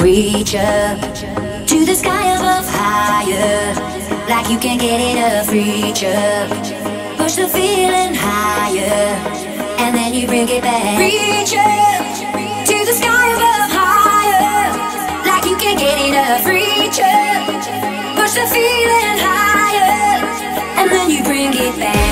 Reach up to the sky above, higher, like you can't get enough. Reach up, push the feeling higher, and then you bring it back. Reach up to the sky above, higher, like you can't get enough. Reach up, push the feeling higher, and then you bring it back.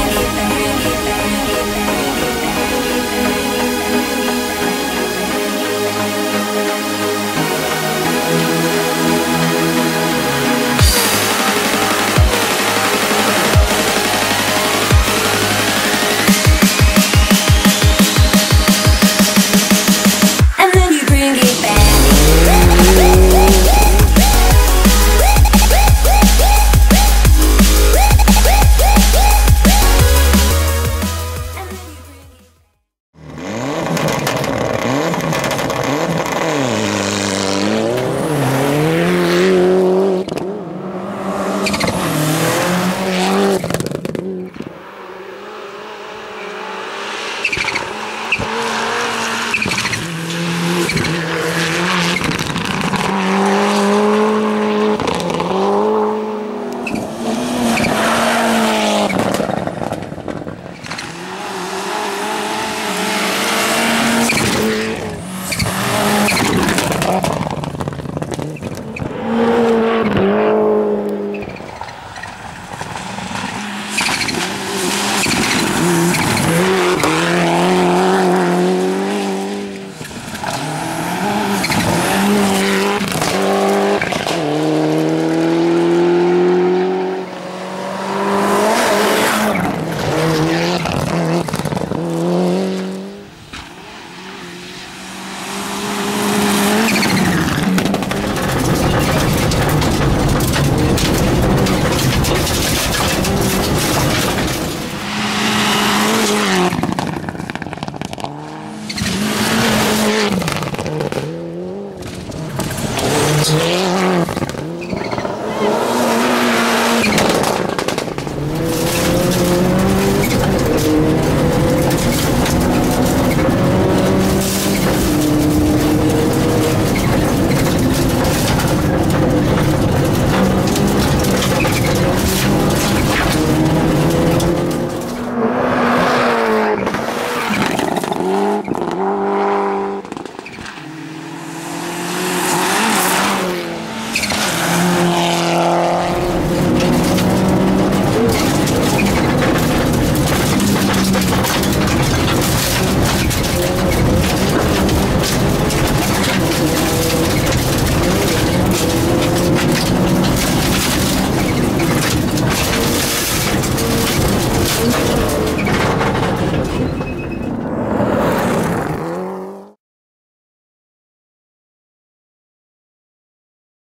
Yeah.